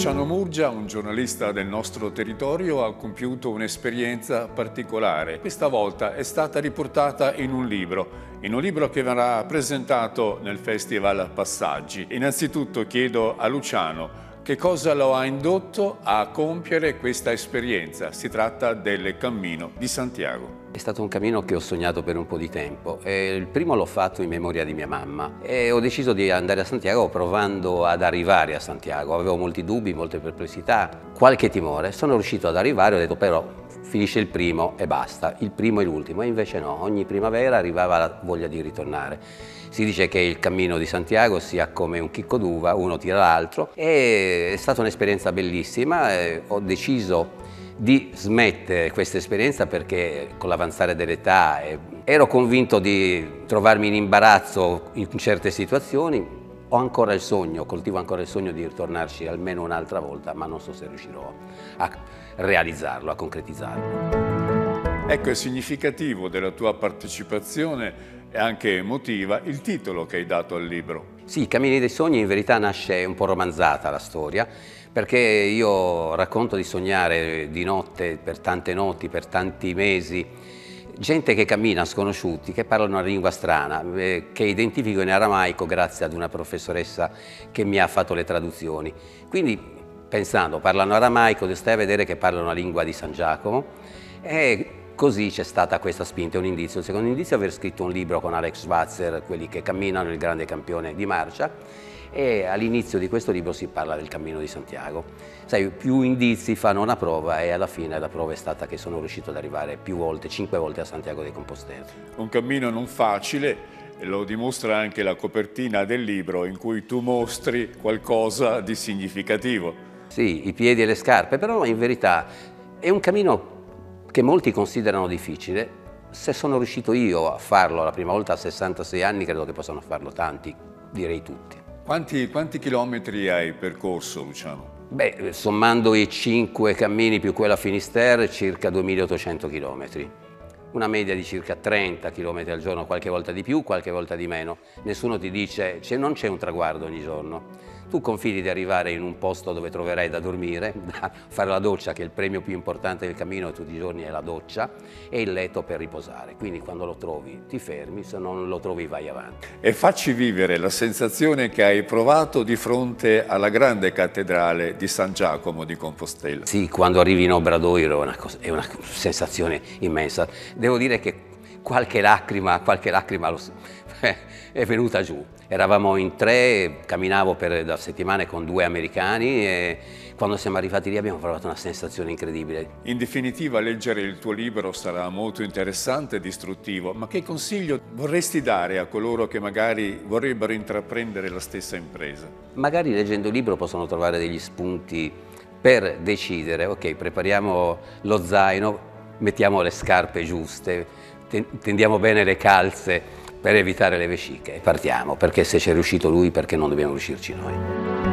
Luciano Murgia, un giornalista del nostro territorio, ha compiuto un'esperienza particolare. Questa volta è stata riportata in un libro che verrà presentato nel Festival Passaggi. Innanzitutto chiedo a Luciano che cosa lo ha indotto a compiere questa esperienza. Si tratta del Cammino di Santiago. È stato un cammino che ho sognato per un po' di tempo. Il primo l'ho fatto in memoria di mia mamma e ho deciso di andare a Santiago provando ad arrivare a Santiago. Avevo molti dubbi, molte perplessità, qualche timore. Sono riuscito ad arrivare, ho detto però finisce il primo e basta, il primo e l'ultimo. E invece no, ogni primavera arrivava la voglia di ritornare. Si dice che il Cammino di Santiago sia come un chicco d'uva, uno tira l'altro. È stata un'esperienza bellissima, ho deciso di smettere questa esperienza perché con l'avanzare dell'età ero convinto di trovarmi in imbarazzo in certe situazioni. Ho ancora il sogno, coltivo ancora il sogno di ritornarci almeno un'altra volta, ma non so se riuscirò a realizzarlo, a concretizzarlo. Ecco, è significativo della tua partecipazione e anche emotiva il titolo che hai dato al libro. Sì, Cammini dei sogni in verità nasce un po' romanzata la storia, perché io racconto di sognare di notte, per tante notti, per tanti mesi, gente che cammina, sconosciuti, che parlano una lingua strana, che identifico in aramaico grazie ad una professoressa che mi ha fatto le traduzioni. Quindi, pensando, parlano aramaico, stai a vedere che parlano la lingua di San Giacomo, e così c'è stata questa spinta, un indizio. Il secondo indizio è aver scritto un libro con Alex Schwarzer, quelli che camminano, il grande campione di marcia, e all'inizio di questo libro si parla del Cammino di Santiago. Sai, più indizi fanno una prova e alla fine la prova è stata che sono riuscito ad arrivare più volte, 5 volte a Santiago de Compostela. Un cammino non facile, lo dimostra anche la copertina del libro in cui tu mostri qualcosa di significativo. Sì, i piedi e le scarpe, però in verità è un cammino che molti considerano difficile. Se sono riuscito io a farlo la prima volta a 66 anni, credo che possano farlo tanti, direi tutti. Quanti chilometri hai percorso, Luciano? Beh, sommando i 5 cammini più quella a Finisterre, circa 2800 chilometri. Una media di circa 30 km al giorno, qualche volta di più, qualche volta di meno. Nessuno ti dice, non c'è un traguardo ogni giorno. Tu confidi di arrivare in un posto dove troverai da dormire, da fare la doccia, che è il premio più importante del cammino tutti i giorni è la doccia, e il letto per riposare. Quindi quando lo trovi ti fermi, se non lo trovi vai avanti. E facci vivere la sensazione che hai provato di fronte alla grande cattedrale di San Giacomo di Compostela. Sì, quando arrivi in Obradoiro è una sensazione immensa. Devo dire che qualche lacrima è venuta giù. Eravamo in 3, camminavo da settimane con 2 americani e quando siamo arrivati lì abbiamo provato una sensazione incredibile. In definitiva, leggere il tuo libro sarà molto interessante e istruttivo, ma che consiglio vorresti dare a coloro che magari vorrebbero intraprendere la stessa impresa? Magari leggendo il libro possono trovare degli spunti per decidere, ok, prepariamo lo zaino, mettiamo le scarpe giuste, tendiamo bene le calze per evitare le vesciche e partiamo, perché se c'è riuscito lui, perché non dobbiamo riuscirci noi?